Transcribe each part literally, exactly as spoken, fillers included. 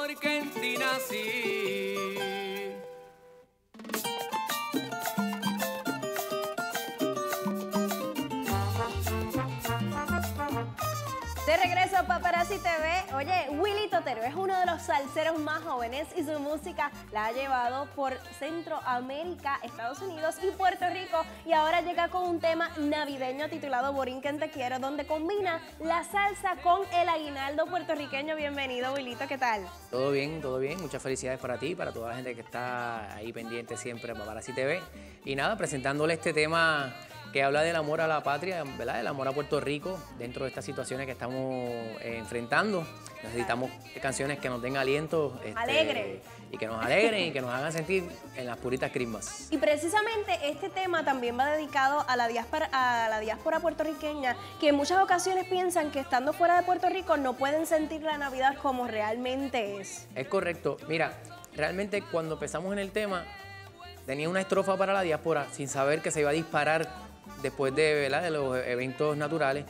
porque en ti nací. De regreso a Paparazzi T V. Oye, Wilito Otero es uno de los salseros más jóvenes y su música la ha llevado por Centroamérica, Estados Unidos y Puerto Rico, y ahora llega con un tema navideño titulado Borinquen Te Quiero, donde combina la salsa con el aguinaldo puertorriqueño. Bienvenido, Wilito, ¿qué tal? Todo bien, todo bien. Muchas felicidades para ti y para toda la gente que está ahí pendiente siempre a Paparazzi T V. Y nada, presentándole este tema que habla del amor a la patria, ¿verdad? Del amor a Puerto Rico dentro de estas situaciones que estamos eh, enfrentando. Necesitamos canciones que nos den aliento. Este, Alegre. Y que nos alegren y que nos hagan sentir en las puritas crismas. Y precisamente este tema también va dedicado a la diáspora, a la diáspora puertorriqueña, que en muchas ocasiones piensan que estando fuera de Puerto Rico no pueden sentir la Navidad como realmente es. Es correcto. Mira, realmente cuando empezamos en el tema, tenía una estrofa para la diáspora sin saber que se iba a disparar después de, ¿verdad?, de los eventos naturales,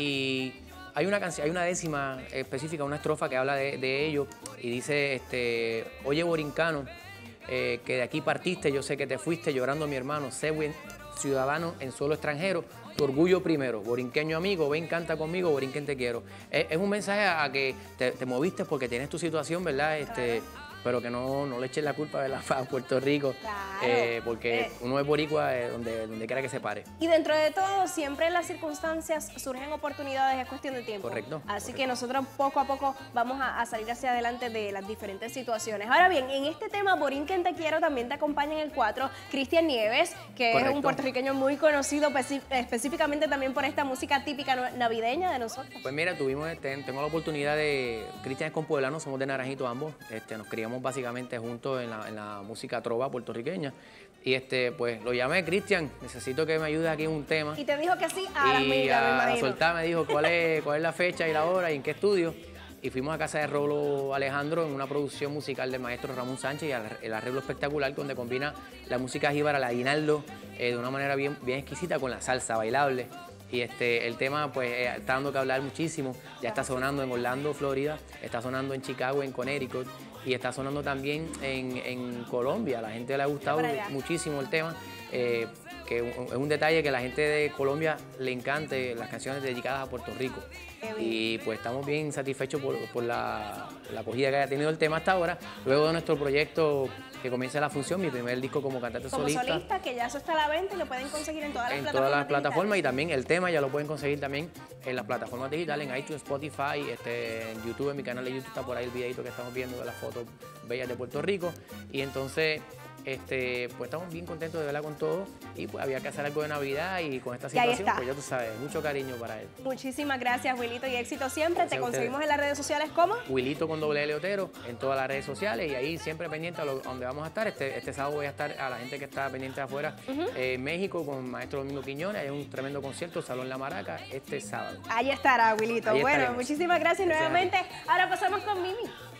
y hay una canción, hay una décima específica, una estrofa que habla de, de ello, y dice, este, oye borincano, eh, que de aquí partiste, yo sé que te fuiste llorando mi hermano, sé buen ciudadano en suelo extranjero, tu orgullo primero, borinqueño amigo, ven canta conmigo, Borinquen Te Quiero. Es, es un mensaje a, a que te, te moviste porque tienes tu situación, ¿verdad? Este, pero que no, no le eches la culpa, ¿verdad?, a Puerto Rico, Claro. eh, porque Eh. uno es boricua eh, donde, donde quiera que se pare. Y dentro de todo, siempre en las circunstancias surgen oportunidades, es cuestión de tiempo. Correcto. Así correcto. que nosotros poco a poco vamos a, a salir hacia adelante de las diferentes situaciones. Ahora bien, en este tema, Borinquen Te Quiero, también te acompaña en el cuatro Cristian Nieves, que Correcto. es un puertorriqueño muy conocido específicamente también por esta música típica navideña de nosotros. Pues mira, tuvimos, este, tengo la oportunidad de, Cristian es compueblano, somos de Naranjito ambos, este, nos criamos básicamente juntos en la, en la música trova puertorriqueña, y este, pues lo llamé, Cristian, necesito que me ayudes aquí en un tema. Y te dijo que sí a la Y milla, me a la imagino. soltada me dijo cuál es, cuál es la fecha y la hora y en qué estudio. Y fuimos a casa de Rolo Alejandro en una producción musical del maestro Ramón Sánchez, y el arreglo espectacular donde combina la música jíbara, el aguinaldo, eh, de una manera bien, bien exquisita con la salsa bailable. Y este, el tema pues eh, está dando que hablar muchísimo, ya está sonando en Orlando, Florida, está sonando en Chicago, en Connecticut, y está sonando también en, en Colombia. A la gente le ha gustado muchísimo el tema, eh, que es un detalle que a la gente de Colombia le encante las canciones dedicadas a Puerto Rico. Y pues estamos bien satisfechos por, por la, la acogida que haya tenido el tema hasta ahora. Luego de nuestro proyecto que comienza la función, mi primer disco como cantante Como solista. solista, que ya eso está a la venta y lo pueden conseguir en todas las En plataformas todas las plataformas, y digitales. también el tema ya lo pueden conseguir también en las plataformas digitales, en iTunes, Spotify, este, en YouTube, en mi canal de YouTube está por ahí el videito que estamos viendo de las fotos bellas de Puerto Rico. Y entonces, este, pues estamos bien contentos de verla con todo, y pues había que hacer algo de Navidad, y con esta Y ahí situación, está. pues ya tú sabes, mucho cariño para él. Muchísimas gracias, Wilito, y éxito siempre. Gracias Te a conseguimos ustedes. en las redes sociales, ¿cómo? Wilito con doble L Otero en todas las redes sociales, y ahí siempre pendiente a lo, donde vamos a estar. Este, este sábado voy a estar, a la gente que está pendiente de afuera, Uh-huh. eh, en México, con Maestro Domingo Quiñones. Hay un tremendo concierto, Salón La Maraca, este sábado. Ahí estará, Wilito. Ahí Bueno, estaremos. muchísimas gracias Gracias a ti. nuevamente. Ahora pasamos con Mimi.